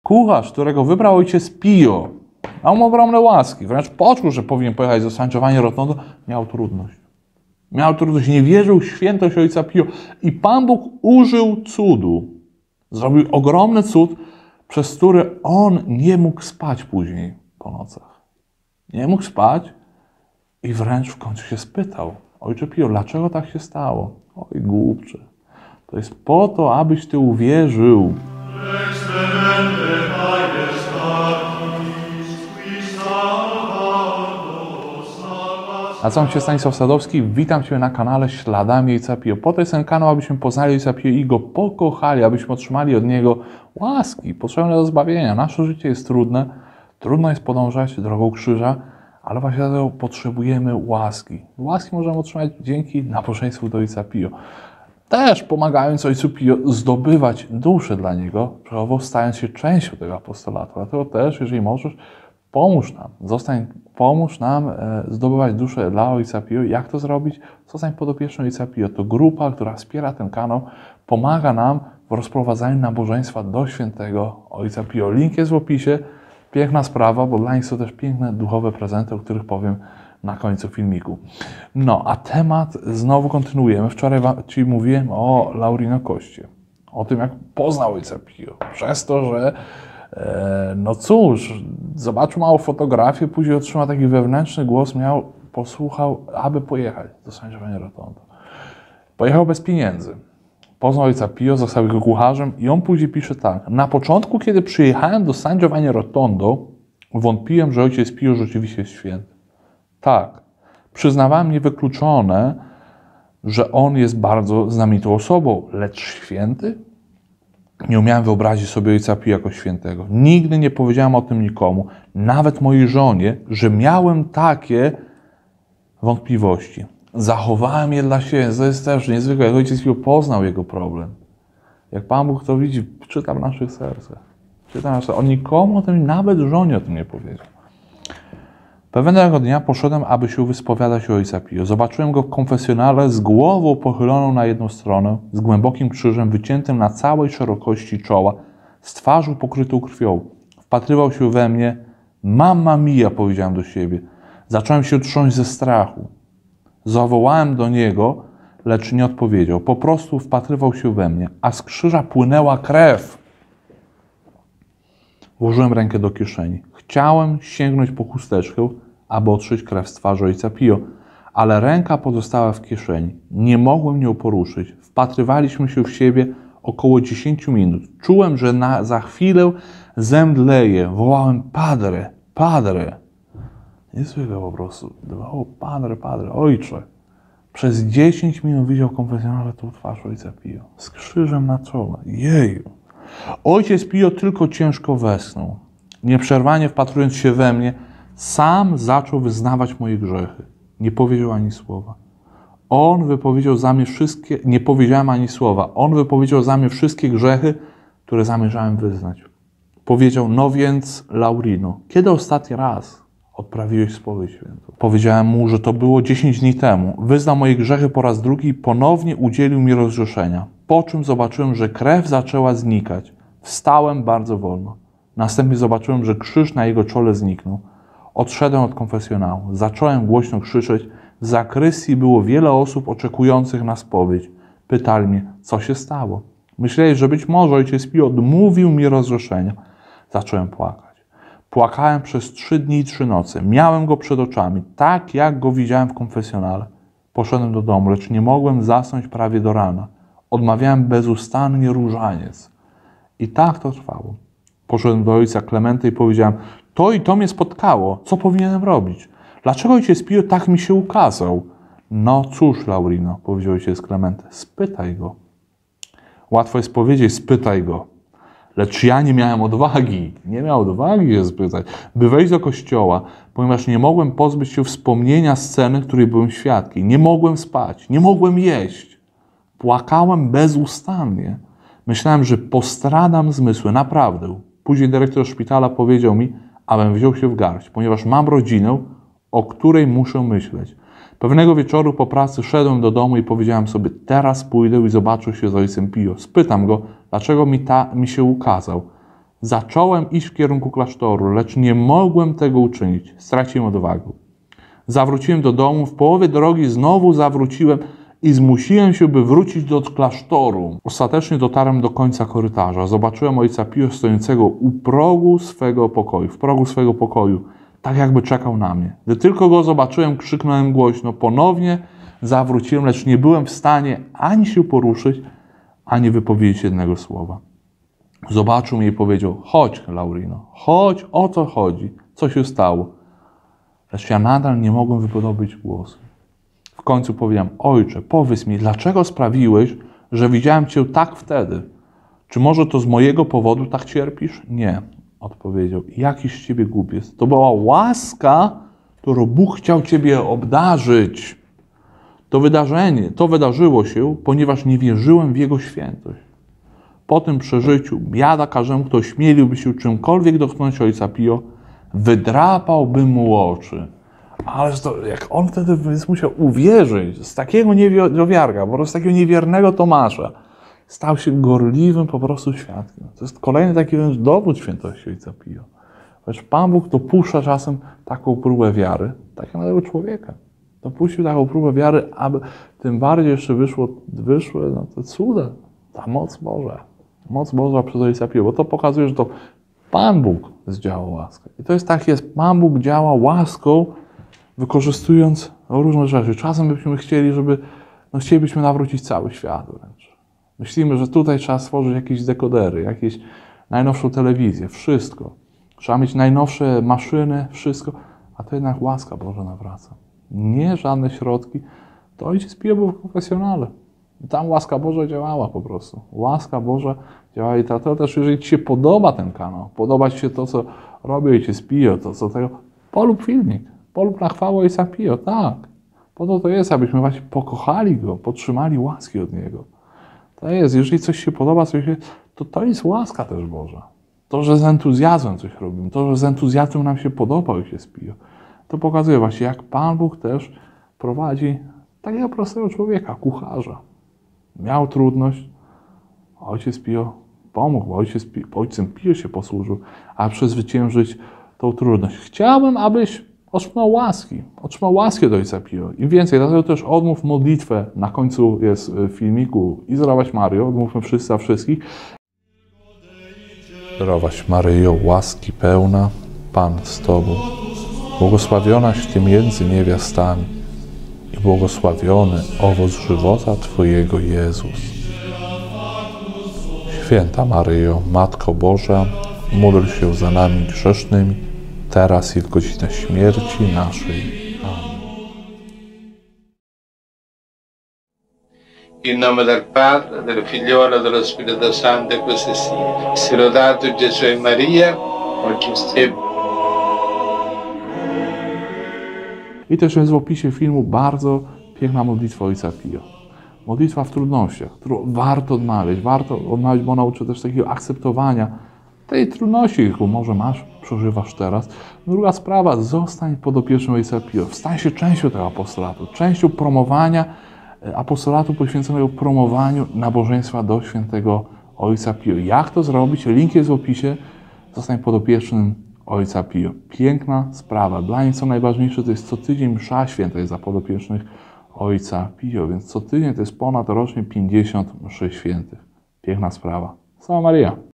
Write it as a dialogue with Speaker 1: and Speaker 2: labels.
Speaker 1: Kucharz, którego wybrał ojciec Pio, dał mu ogromne łaski, wręcz poczuł, że powinien pojechać do San Giovanni Rotondo, miał trudność. Miał trudność, nie wierzył w świętość ojca Pio. I Pan Bóg użył cudu. Zrobił ogromny cud, przez który on nie mógł spać później po nocach. Nie mógł spać i wręcz w końcu się spytał: ojcze Pio, dlaczego tak się stało? Oj, głupcze. To jest po to, abyś ty uwierzył. Nazywam się Stanisław Sadowski, witam Cię na kanale Śladami Ojca Pio. Po to jest ten kanał, abyśmy poznali Ojca Pio i Go pokochali, abyśmy otrzymali od Niego łaski potrzebne do zbawienia. Nasze życie jest trudne, trudno jest podążać drogą krzyża, ale właśnie dlatego potrzebujemy łaski. Łaski możemy otrzymać dzięki nabożeństwu do Ojca Pio. Też pomagając Ojcu Pio zdobywać duszę dla Niego, stając się częścią tego apostolatu. Dlatego też, jeżeli możesz, pomóż nam zdobywać duszę dla Ojca Pio. Jak to zrobić? Zostań podopiecznym Ojca Pio. To grupa, która wspiera ten kanał, pomaga nam w rozprowadzaniu nabożeństwa do świętego Ojca Pio. Link jest w opisie. Piękna sprawa, bo dla nich są też piękne duchowe prezenty, o których powiem na końcu filmiku. No, a temat znowu kontynuujemy. Wczoraj Ci mówiłem o Laurino Koście. O tym, jak poznał Ojca Pio. Przez to, że no cóż, zobaczył małą fotografię, później otrzymał taki wewnętrzny głos, posłuchał, aby pojechać do San Giovanni Rotondo. Pojechał bez pieniędzy. Poznał Ojca Pio, został jego kucharzem i on później pisze tak. Na początku, kiedy przyjechałem do San Giovanni Rotondo, wątpiłem, że Ojciec Pio rzeczywiście jest święty. Tak, przyznawałem niewykluczone, że on jest bardzo znakomitą osobą, lecz święty? Nie umiałem wyobrazić sobie Ojca Pio jako świętego. Nigdy nie powiedziałem o tym nikomu, nawet mojej żonie, że miałem takie wątpliwości. Zachowałem je dla siebie. To jest też niezwykłe, jak Ojciec Pio poznał jego problem. Jak Pan Bóg to widzi, czyta w naszych sercach. On nikomu o tym, nawet żonie o tym nie powiedział. Pewnego dnia poszedłem, aby się wyspowiadać o Ojca Pio. Zobaczyłem go w konfesjonale z głową pochyloną na jedną stronę, z głębokim krzyżem wyciętym na całej szerokości czoła, z twarzą pokrytą krwią. Wpatrywał się we mnie. Mamma mia, powiedziałem do siebie. Zacząłem się trząść ze strachu. Zawołałem do niego, lecz nie odpowiedział. Po prostu wpatrywał się we mnie, a z krzyża płynęła krew. Włożyłem rękę do kieszeni. Chciałem sięgnąć po chusteczkę, aby otrzeć krew z twarzy Ojca Pio, ale ręka pozostała w kieszeni. Nie mogłem nią poruszyć. Wpatrywaliśmy się w siebie około 10 minut. Czułem, że za chwilę zemdleję. Wołałem: Padre, Padre. Niezwykle po prostu. O, Padre, Padre, Ojcze. Przez 10 minut widział konfesjonalnie tą twarz Ojca Pio. Z krzyżem na czole. Jeju. Ojciec Pio tylko ciężko westchnął. Nieprzerwanie wpatrując się we mnie, sam zaczął wyznawać moje grzechy. Nie powiedział ani słowa. On wypowiedział za mnie wszystkie, nie powiedziałem ani słowa. On wypowiedział za mnie wszystkie grzechy, które zamierzałem wyznać. Powiedział: no więc, Laurino, kiedy ostatni raz odprawiłeś spowiedź świętą? Powiedziałem mu, że to było 10 dni temu. Wyznał moje grzechy po raz drugi i ponownie udzielił mi rozgrzeszenia. Po czym zobaczyłem, że krew zaczęła znikać. Wstałem bardzo wolno. Następnie zobaczyłem, że krzyż na jego czole zniknął. Odszedłem od konfesjonału. Zacząłem głośno krzyczeć. W zakrystii było wiele osób oczekujących na spowiedź. Pytali mnie, co się stało. Myśleli, że być może Ojciec Pio odmówił mi rozgrzeszenia. Zacząłem płakać. Płakałem przez 3 dni i 3 noce. Miałem go przed oczami, tak jak go widziałem w konfesjonale. Poszedłem do domu, lecz nie mogłem zasnąć prawie do rana. Odmawiałem bezustannie różaniec. I tak to trwało. Poszedłem do ojca Klementy i powiedziałem: to i to mnie spotkało. Co powinienem robić? Dlaczego Ojciec Pio tak mi się ukazał? No cóż, Laurino, powiedział ojciec Klementy, spytaj go. Łatwo jest powiedzieć: spytaj go. Lecz ja nie miałem odwagi. Nie miałem odwagi się spytać, by wejść do kościoła, ponieważ nie mogłem pozbyć się wspomnienia sceny, której byłem świadkiem. Nie mogłem spać, nie mogłem jeść. Płakałem bezustannie. Myślałem, że postradam zmysły, naprawdę. Później dyrektor szpitala powiedział mi, abym wziął się w garść, ponieważ mam rodzinę, o której muszę myśleć. Pewnego wieczoru po pracy szedłem do domu i powiedziałem sobie: teraz pójdę i zobaczę się z Ojcem Pio. Spytam go, dlaczego mi się ukazał. Zacząłem iść w kierunku klasztoru, lecz nie mogłem tego uczynić. Straciłem odwagę. Zawróciłem do domu, w połowie drogi znowu zawróciłem i zmusiłem się, by wrócić do klasztoru. Ostatecznie dotarłem do końca korytarza. Zobaczyłem ojca Pio stojącego u progu swego pokoju, w progu swego pokoju, tak jakby czekał na mnie. Gdy tylko go zobaczyłem, krzyknąłem głośno. Ponownie zawróciłem, lecz nie byłem w stanie ani się poruszyć, ani wypowiedzieć jednego słowa. Zobaczył mnie i powiedział: chodź, Laurino, chodź, o co chodzi, co się stało. Lecz ja nadal nie mogłem wypowiedzieć głosu. W końcu powiedziałem: ojcze, powiedz mi, dlaczego sprawiłeś, że widziałem cię tak wtedy? Czy może to z mojego powodu tak cierpisz? Nie, odpowiedział. Jakiś z ciebie głupiec. To była łaska, którą Bóg chciał ciebie obdarzyć. To wydarzyło się, ponieważ nie wierzyłem w Jego świętość. Po tym przeżyciu biada każdemu, kto śmieliłby się czymkolwiek dotknąć ojca Pio, wydrapałby mu oczy. Ale to, jak on wtedy musiał uwierzyć, z takiego niewierka, po prostu z takiego niewiernego Tomasza, stał się gorliwym po prostu świadkiem. To jest kolejny taki dowód świętości ojca Pio. Lecz Pan Bóg dopuszcza czasem taką próbę wiary, tak jak na tego człowieka. Dopuścił taką próbę wiary, aby tym bardziej jeszcze wyszły te cuda, ta moc Boża. Moc Boża przez ojca Pio, bo to pokazuje, że to Pan Bóg zdziałał łaskę. I to jest tak, Pan Bóg działa łaską, wykorzystując różne rzeczy. Czasem byśmy chcieli, chcielibyśmy nawrócić cały świat wręcz. Myślimy, że tutaj trzeba stworzyć jakieś dekodery, jakieś najnowszą telewizję, wszystko. Trzeba mieć najnowsze maszyny, wszystko. A to jednak łaska Boża nawraca. Nie żadne środki. To ojciec Pio był profesjonalny. Tam łaska Boża działała po prostu. Łaska Boża działa i to też, jeżeli ci się podoba ten kanał, podoba ci się to, co robi ojciec Pio, to co tego, polub filmik, polub na chwałę ojca Pio, tak. Po to jest, abyśmy właśnie pokochali go, podtrzymali łaski od niego. To jest, jeżeli coś się podoba, to jest łaska też Boża. To, że z entuzjazmem coś robimy, to, że z entuzjazmem nam się podoba ojciec Pio, to pokazuje właśnie, jak Pan Bóg też prowadzi takiego prostego człowieka, kucharza. Miał trudność, ojciec Pio pomógł, ojcem Pio się posłużył, aby przezwyciężyć tą trudność. Chciałbym, abyś otrzymał łaski od ojca Pio. Im więcej, dlatego też odmów modlitwę, na końcu jest w filmiku i zdrowaś Maryjo, odmówmy wszyscy za wszystkich. Zdrowaś Maryjo, łaski pełna, Pan z Tobą, błogosławionaś Ty między niewiastami i błogosławiony owoc żywota Twojego, Jezus. Święta Maryjo, Matko Boża, módl się za nami grzesznymi, teraz i w godzinę śmierci naszej. Amen.
Speaker 2: In nome del Padre, del Figliolo e dello Spirito Santo, e così sia. Sia lodato Gesù e Maria, ojciec.
Speaker 1: I też jest w opisie filmu bardzo piękna modlitwa ojca Pio. Modlitwa w trudnościach, którą warto odmawiać, bo ona uczy też takiego akceptowania tej trudności, jaką może masz, przeżywasz teraz. Druga sprawa, zostań podopiecznym ojca Pio. Stań się częścią tego apostolatu, częścią promowania apostolatu poświęconego promowaniu nabożeństwa do świętego ojca Pio. Jak to zrobić? Link jest w opisie. Zostań podopiecznym ojca Pio. Piękna sprawa. Dla mnie co najważniejsze to jest co tydzień msza święta jest za podopiecznych ojca Pio, więc co tydzień to jest ponad rocznie 50 mszy świętych. Piękna sprawa. Salve Maria.